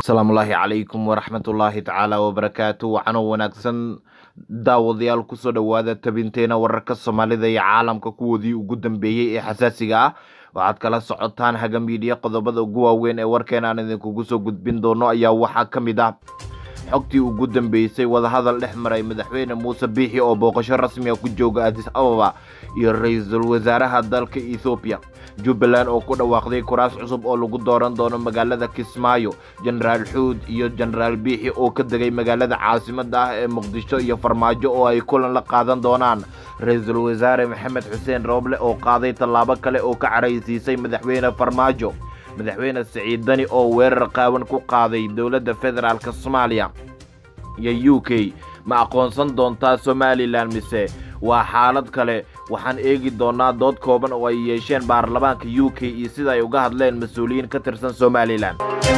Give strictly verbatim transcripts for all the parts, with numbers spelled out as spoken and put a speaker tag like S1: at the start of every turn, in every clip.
S1: السلام الله عليكم ورحمة الله تعالى وبركاته وعنا ونكسن daawadayaal ku soo dhawaada tabinteena wararka Soomaalida iyo caalamka kuwoodii ugu dambeeyay ee xasaasiga ah waxaad kala socotaan haga media qodobada ugu waaweyn ee warkeena aan idinku soo gudbin doono ayaa waxa kamid ah xogtii ugu dambeysay wada hadal dhex maray madaxweyne Muuse Biixi oo booqasho rasmi ah ku jooga Addis Ababa iyo ra'iisul wasaaraha dalka Ethiopia Jubaland oo ku dhawaaqday kuraas cusub oo lagu dooran doono magaalada Kismaayo General Xuud iyo General Biixi oo ka dagay magaalada caasimadda ah ee Muqdisho iyo Farmaajo oo ay kulan la qaadan doonaan ra'iisul wasaare Maxamed Xuseen Roble oo qaaday tallaabo kale oo ka caraysiisay madaxweyne Farmaajo madaxweyne Saciid Dani oo weerar qaawan ku qaaday dawladda federaalka Soomaaliya iyo U K ma aqoonsan doontaa Somaliland mise waa xaalad kale waxaan eegi doonaa dood kooban oo ay yeesheen baarlamaanka U K iyo sida ay uga hadleen mas'uuliyiin ka tirsan Somaliland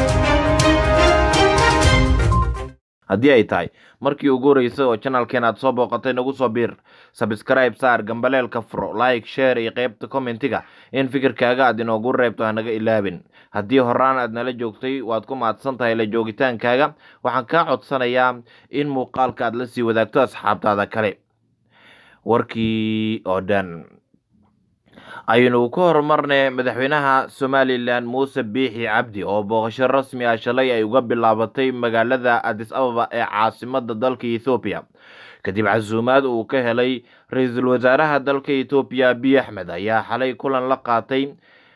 S1: haddii ay tahay markii ugu horeysay oo channelkeena aad soo booqatay nagu soo biir subscribe saar gambaleelka furo like share iyo qaybta commentiga in fikirkaaga aad inoogu reebto hanaga ilaabin haddii horaan aad nala joogtay waad ku mahadsan tahay la joogitaankaaga waxaan kaa codsanayaa in muuqaalka aad la sii wadaagto asxaabtaada kale warkii oo dhan aynu ku horumarnay madaxweynaha Somaliland Muuse Biixi Cabdi oo booqasho rasmi ah shalay ay uga bilaabatay magaalada Addis Ababa ee caasimadda dalka Ethiopia kadib casuumaad uu ka helay ra'iisul wasaaraha dalka Ethiopia Abiy Ahmed ayaa xalay kulan la qaatay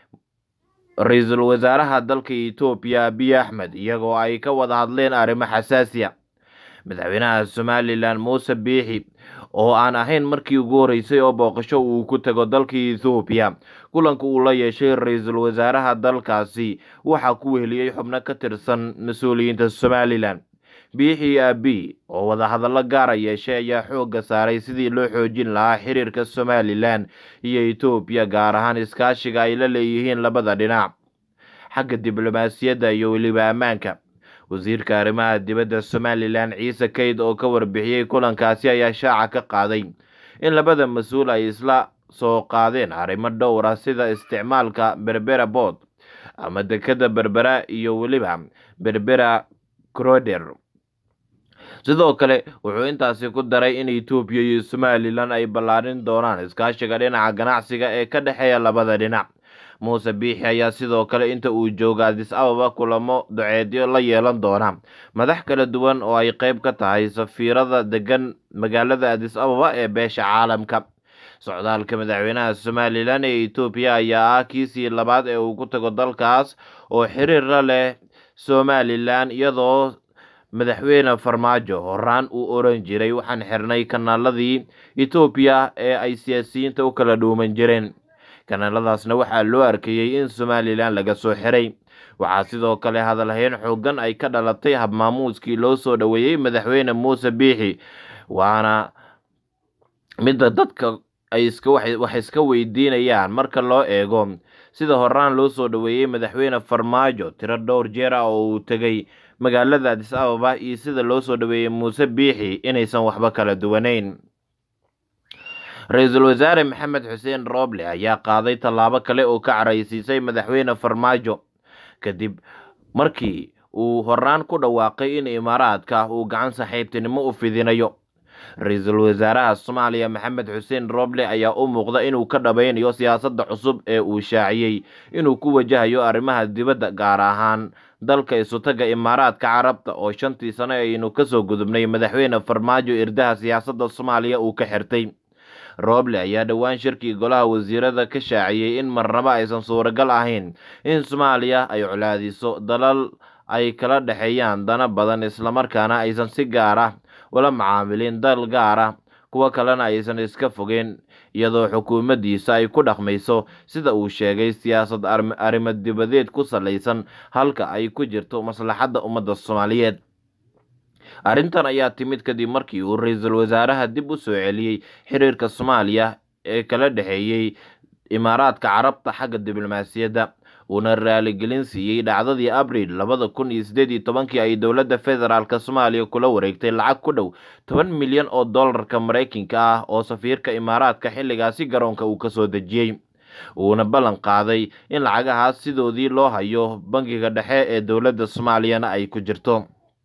S1: ra'iisul wasaaraha dalka Ethiopia Abiy Ahmed iyagoo ay ka wada hadleen arrimo xasaasi ah madaxweynaha Somaliland Muuse Biixi oo aan ahayn markii ugu horeysay oo booqasho uu ku tago dalka Ethiopia kulanka uu la yeeshay ra'iisul wasaaraha dalkaasi waxa ku weheliyay xubno ka tirsan mas'uuliyiinta Somaliland Biixi Abiy oo wada hadallo gaar ah yeeshay ayaa xoogga saaray sidii loo xoojin lahaa xiriirka Somaliland iyo Ethiopia gaar ahaan iskaashiga ay la leeyihiin labada dhinac xagga diblomaasiyadda iyo weliba ammaanka wasiirka arrimaha dibadda Somaliland Ciise Kayd oo ka warbixiyay kulankaasi ayaa shaaca ka qaaday in labada mas'uul ay isla soo qaadeen arrimo dhowr ah sida isticmaalka Berbera Port ama dekada Berbera iyo weliba Berbera Corridor sidoo kale wuxuu intaasi ku daray in Ethiopia iyo Somaliland ay ballaarin doonaan iskaashiga dhinaca ganacsiga ee ka dhaxeeya labada dhinac Muuse Biixi ayaa sidoo kale inta uu jooga Addis Ababa kulamo duceedyo la yeelan doona madax kala duwan oo ay qayb ka tahay safiirada degan magaalada Addis Ababa ee beesha caalamka socdaalka madaxweynaha Somaliland ee Ethiopia ayaa ah kiisii labaad ee uu ku tago dalkaas oo xiriir la leh Somaliland iyadoo madaxweyne Farmaajo horaan uu oran jiray waxaan xirnay kanaaladii Ethiopia ee ay siyaasiyiinta u kala dhuuman jireen kanaaladaasna waxaa loo arkayay in Somaliland laga soo xiray waxaa sidoo kale hadalhayn xoogan ay ka dhalatay habmaamuuskii loo soo dhaweeyay madaxweyne Muuse Biixi waana mid dadka ay iska wax iska weydiinayaan marka loo eego sida horaan loo soo dhaweeyay madaxweyne Farmaajo tiro dhowr jeer ah oo uu tagay magaalada Addis Ababa iyo sida loo soo dhaweeyay Muuse Biixi inaysan waxba kala duwaneyn ra'iisul wasaare Maxamed Xuseen Roble ayaa qaaday tallaabo kale oo ka caraysiisay madaxweyne Farmaajo kadib markii uu horaan ku dhawaaqay in Imaaraadka uu gacan saaxiibtinimo u fidinayo ra'iisul wasaaraha Soomaaliya Maxamed Xuseen Roble ayaa u muuqda inuu ka dhabaynayo siyaasadda cusub ee uu shaaciyay inuu ku wajahayo arrimaha dibadda gaar ahaan dalka isutaga Imaaraadka Carabta oo shantii sano aynu ka soo gudubnay madaxweyne Farmaajo irdaha siyaasadda Soomaaliya uu ka xirtay Roble ayaa dhawaan shirkii golaha wasiirada ka shaaciyay in marnaba aysan suuragal ahayn in Soomaaliya ay culaadiso dalal ay kala dhaxeeyaan dana badan isla markaana aysan si gaar ah wala macaamilin dal gaar ah kuwa kalena aysan iska fogeen iyadoo xukuumaddiisa ay ku dhaqmayso sida uu sheegay siyaasad arrimo dibadeed ku salaysan halka ay ku jirto maslaxadda ummadda Soomaaliyeed arrintan ayaa timid kadib markii uu ra'iisul wasaaraha dib u soo celiyay xiriirka Soomaaliya ee kala dhaxeeyay Imaaraadka Carabta xagga diblomaasiyadda una raali gelin siiyay dhacdadii Abriil labada kun iyo siddeed iyo tobankii ay dawladda federaalka Soomaaliya kula wareegtay lacag ku dhow toban milyan oo dollarka Mareykanka ah oo safiirka Imaaraadka xilligaasi garoonka uu ka soo dejiyay uuna ballan qaaday in lacagahaas sidoodii loo hayo bangiga dhexe ee dowladda Soomaaliyana ay ku jirto.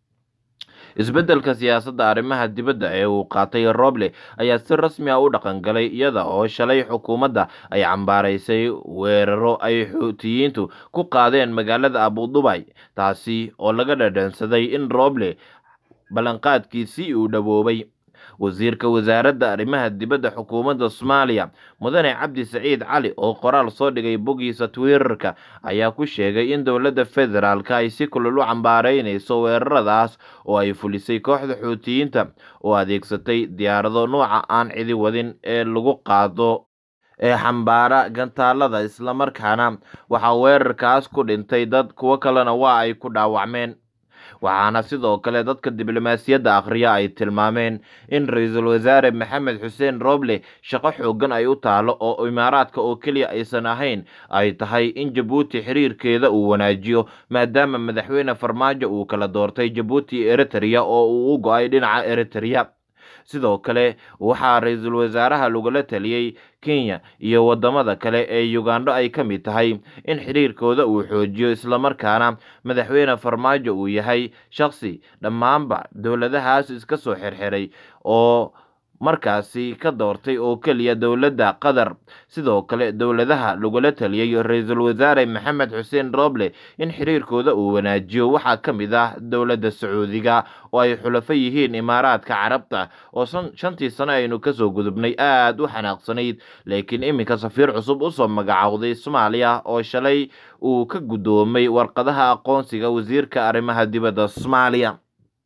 S1: isbeddelka siyaasadda arrimaha dibadda ee uu qaatay Roble ayaa si rasmi ah u dhaqan galay iyada oo shalay xukuumadda ay cambaaraysay weeraro ay Xuutiyiintu ku qaadeen magaalada Abu Dhabi, taasi oo laga dhadhansaday in Roble ballanqaadkiisii uu dhawoobay. wasiirka wasaaradda arrimaha dibadda xukuumadda Soomaaliya mudane Cabdi Saciid Cali oo qoraal soo dhigay boggiisa Twitter-ka ayaa ku sheegay in dowladda federaalka ay si kulul u cambaaraynayso weeraradaas oo ay fulisay kooxda Xuutiyiinta oo adeegsatay diyaarado nooca aan cidi wadin ee lagu qaado ee xambaara gantaalada, isla markaana waxaa weerarkaas ku dhintay dad, kuwo kalena waa ay ku dhaawacmeen. waxaana sidoo kale dadka diblomaasiyadda akhriya ay tilmaameen in ra-iisul wasaare Maxamed Xuseen Roble shaqo xoogan ay u taalo oo Imaaraadka oo keliya aysan ahayn, ay tahay in Jabuuti xiriirkeeda uu wanaajiyo maadaama madaxweyne Farmaajo uu kala doortay Jabuuti iyo Eritrea oo uu u go'ay dhinaca Eritrea. sidoo kale waxaa ra-iisul wasaaraha lagula taliyay Kenya iyo wadamada kale ee Uganda ay ka mid tahay in xiriirkooda uu xoojiyo, isla markaana madaxweyne Farmaajo uu yahay shakhsi dhammaanba dowladahaas iska soo xirxiray oo markaasi ka doortay oo keliya dowladda Qatar. sidoo kale dowladaha lagula taliyay ra-iisul wasaare Maxamed Xuseen Roble in xiriirkooda uu wanaajiyo waxaa ka mid ah dowladda Sacuudiga oo ay xulafo yihiin Imaaraadka Carabta oo shantii sano aynu kasoo gudubnay aad u xanaaqsanayd, laakiin iminka safiir cusub u soo magacowday Soomaaliya oo shalay uu ka gudoomay warqadaha aqoonsiga wasiirka arrimaha dibadda Soomaaliya.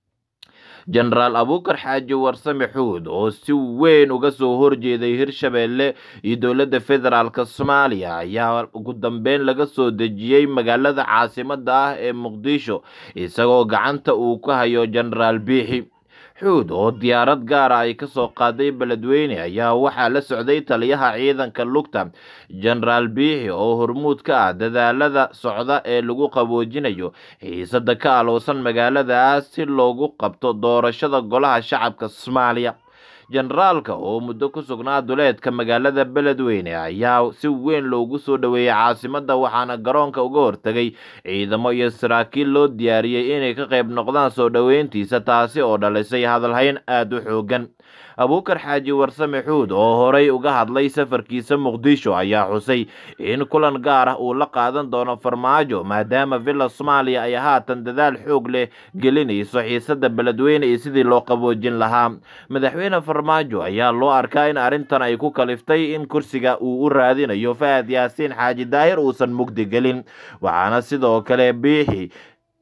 S1: Generaal Abuukar Xaaji Warsame Xuud oo si weyn uga soo horjeeday Hirshabelle iyo dowladda federaalka Soomaaliya ayaa ugu dambeyn laga soo dejiyay magaalada caasimadda ah ee Muqdisho, isagoo gacanta uu ku hayo Generaal Biixi. Xuud oo diyaarad gaar ah ay ka soo qaaday Beledweyne ayaa waxaa la socday taliyaha ciidanka lugta Generaal Biixi oo hormuud ka ah dadaalada socda ee lagu qaboojinayo xiisadda ka aloosan magaaladaas si loogu qabto doorashada golaha shacabka Soomaaliya. Generaalka oo muddo ku sugnaa duleedka magaalada Beledweyne ayaa si weyn loogu soo dhaweeyay caasimadda, waxaana garoonka uga hortagay ciidamo iyo saraakiil loo diyaariyay inay ka qayb noqdaan soo dhaweyntiisa, taasi oo dhalisay hadalhayn aad u xoogan. Abuukar Xaaji Warsame Xuud oo horey uga hadlay safarkiisa Muqdisho ayaa xusay in kulan gaar ah uu la qaadan doono Farmaajo maadaama Villa Soomaaliya ay haatan dadaal xoog leh gelinayso xiisadda Beledweyne iyo sidii loo qaboojin lahaa. Madaxweyne Farmaajo ayaa loo arkaa in arrintan ay ku kaliftay in kursiga uu u raadinayo Fahad Yaasiin Xaaji Daahir uusan mugdi gelin, waxaana sidoo kale Biixi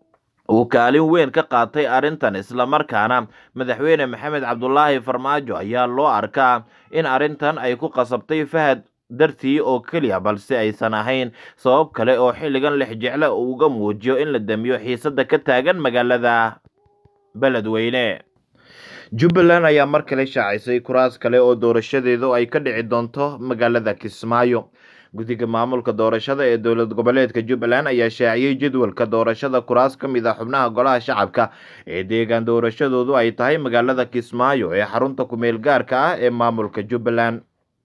S1: uu kaalin weyn ka qaatay arrintan, isla markaana madaxweyne Maxamed Cabdullaahi Farmaajo ayaa loo arkaa in arrintan ay ku qasabtay Fahad dartii oo keliya, balse aysan ahayn sabab kale oo xilligan lix jecle uu uga muujiyo in la damiyo xiisadda ka taagan magaalada Beledweyne. Jubbaland ayaa mar kale shaacisay kuraas kale oo doorashadeedu ay ka dhici doonto magaalada Kismaayo. guddiga maamulka doorashada ee dowlad goboleedka Jubbaland ayaa shaaciyay jadwalka doorashada kuraas ka mid ah xubnaha golaha shacabka ee deegaan doorashadoodu ay tahay magaalada Kismaayo ee xarunta ku meel gaarka ah ee maamulka Jubbaland.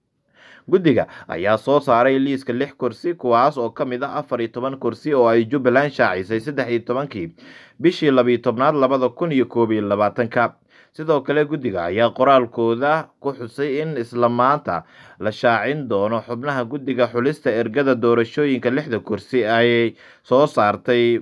S1: guddiga ayaa soo saaray liiska lix kursi kuwaas oo ka mid ah afar iyo toban kursi oo ay Jubbaland shaacisay saddex iyo tobankii bishii labiyo tobnaad labada kun iyo koob iyo labaatanka. sidoo kale guddiga ayaa qoraalkooda ku xusay in isla maanta la shaacin doono xubnaha guddiga xulista ergada doorashooyinka lixda kursi ay soo saartay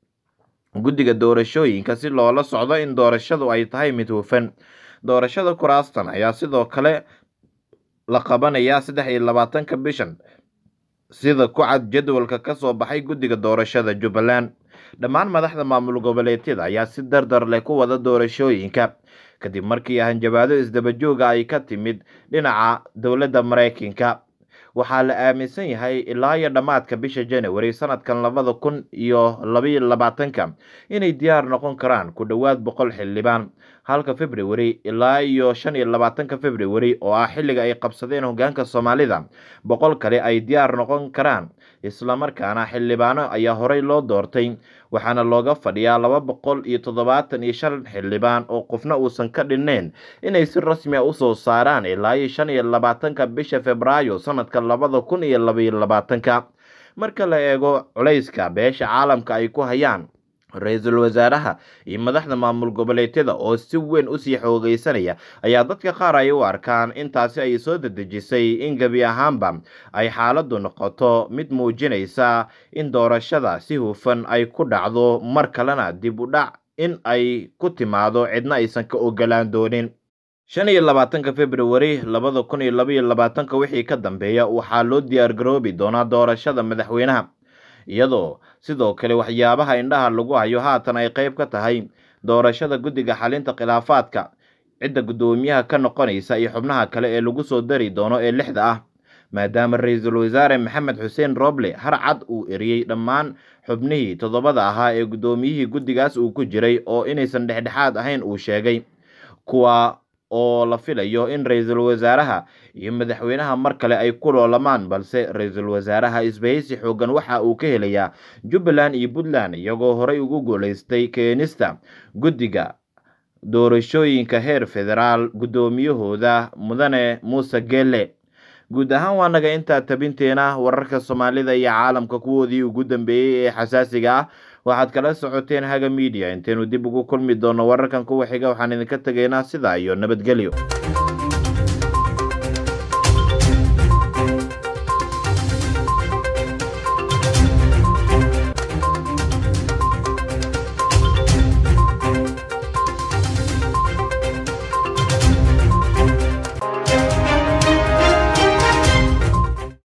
S1: guddiga doorashooyinka si loola socdo in doorashadu ay tahay mid hufan. doorashada kuraastan ayaa sidoo kale la qabanayaa saddex iyo labaatanka bishan sida ku cad jadwalka ka soo baxay guddiga doorashada Jubbaland. dhammaan madaxda maamul goboleedyada ayaa si dardar leh ku wada doorashooyinka kadib markii hanjabaado isdaba jooga ay ka timid dhinaca dowladda Mareykanka. waxaa la aaminsan yahay ilaa iyo dhammaadka bisha January sanadkan labada kun iyo labiyo labaatanka inay diyaar noqon karaan ku dhowaad boqol xildhibaan. halka February ilaa iyo shan iyo labaatanka February oo ah xilliga ay qabsadeen hoggaanka Soomaalida boqol kale ay diyaar noqon karaan isla markaana xildhibaano ayaa horey loo doortay waxaana looga fadhiyaa laba boqol iyo toddobaatan iyo shan xildhibaan oo qofna uusan ka dhinnayn inay si rasmi ah u soo saaraan ilaa iyo shan iyo labaatanka bisha Febraayo sanadka labada kun iyo laba iyo labaatanka marka la eego culayska beesha caalamka ay ku hayaan ra'iisul wasaaraha iyo madaxda maamul goboleedyada oo si weyn u sii xoogaysanaya ayaa dadka qaar ay u arkaan intaasi ay soo dedejisay in gabi ahaanba ay xaaladdu noqoto mid muujinaysa in doorashada si hufan ay ku dhacdo mar kalena dib u dhac in ay ku timaado cidna aysan ka ogolaan doonin shan iyo labaatanka February labada kun iyo laba iyo labaatanka wixii ka dambeeya waxaa loo diyaar garoobi doonaa doorashada madaxweynaha iyadoo sidoo kale waxyaabaha indhaha lagu hayo haatan ay qayb ka tahay doorashada guddiga xalinta khilaafaadka cidda guddoomiyaha ka noqonaysa iyo xubnaha kale ee lagu soo dari doono ee lixda ah maadaama ra'iisul wasaare Maxamed Xuseen Roble har cad uu eriyay dhammaan xubnihii toddobada ahaa ee guddoomiyihii guddigaas uu ku jiray oo inaysan dhexdhexaad ahayn uu sheegay kuwa oo la filayo in ra'iisul wasaaraha iyo madaxweynaha mar kale ay ku loolamaan balse ra'iisul wasaaraha isbahaysi xoogan waxa uu ka helayaa Jubbaland iyo Puntland iyagoo horey ugu guuleystay keenista guddiga doorashooyinka heer federaal guddoomiyahooda mudane Muuse Gelle guud ahaan waa naga inta tabinteena wararka Soomaalida iyo caalamka kuwoodii ugu dambeeyay ee xasaasiga ah waxaad kala socoteen Haga Media inteenu dib ugu kulmi doono wararkan kuwa xiga waxaan idinka tageynaa sida iyo nabadgelyo.